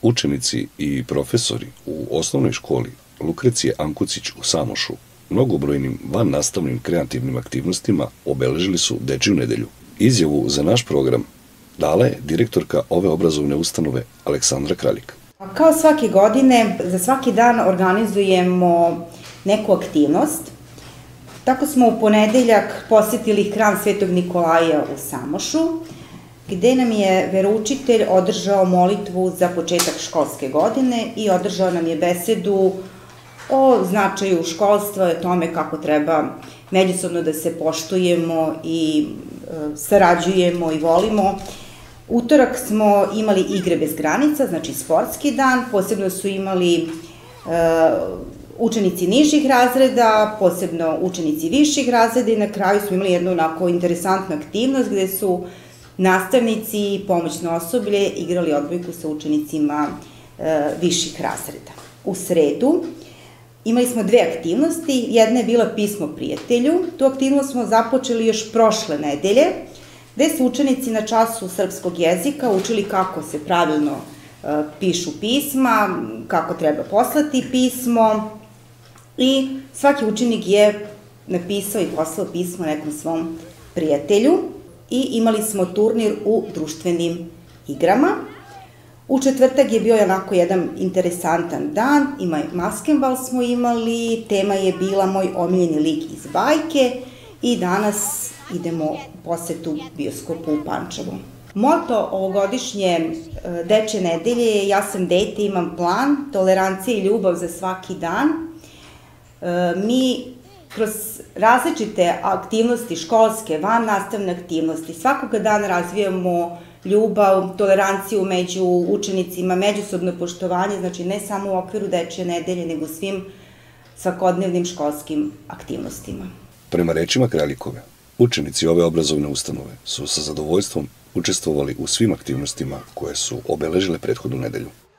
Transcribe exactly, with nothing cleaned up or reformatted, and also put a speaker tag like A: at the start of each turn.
A: Učenici i profesori u osnovnoj školi Lukrecije Ankucić u Samošu mnogobrojnim vannastavnim kreativnim aktivnostima obeležili su Dečiju nedelju. Izjavu za naš program dala je direktorka ove obrazovne ustanove Aleksandra Kraljik.
B: Kao svake godine, za svaki dan organizujemo neku aktivnost. Tako smo u ponedeljak posjetili hram Svetog Nikolaja u Samošu, gde nam je veroučitelj održao molitvu za početak školske godine i održao nam je besedu o značaju školstva i o tome kako treba međusobno da se poštujemo i sarađujemo i volimo. Utorak smo imali igre bez granica, znači sportski dan, posebno su imali učenici nižih razreda, posebno učenici viših razreda i na kraju smo imali jednu onako interesantnu aktivnost gde su nastavnici i pomoćno osoblje igrali odbojku sa učenicima viših razreda. U sredu imali smo dve aktivnosti, jedna je bila pismo prijatelju, tu aktivnost smo započeli još prošle nedelje, gde su učenici na času srpskog jezika učili kako se pravilno pišu pisma, kako treba poslati pismo i svaki učenik je napisao i poslao pismo nekom svom prijatelju i imali smo turnir u društvenim igrama. U četvrtak je bio onako jedan interesantan dan, ima maskenbal smo imali, tema je bila moj omiljeni lik iz bajke i danas idemo u posetu bioskopu u Pančevu. Moto ovogodišnje Dečje nedelje je ja sam dete, imam plan, tolerancija i ljubav za svaki dan. Mi kroz različite aktivnosti školske, van nastavne aktivnosti, svakoga dana razvijamo ljubav, toleranciju među učenicima, međusobno poštovanje, znači ne samo u okviru Dečje nedelje, nego svim svakodnevnim školskim aktivnostima.
A: Prema rečima Kraljikove, učenici ove obrazovne ustanove su sa zadovoljstvom učestvovali u svim aktivnostima koje su obeležile prethodnu nedelju.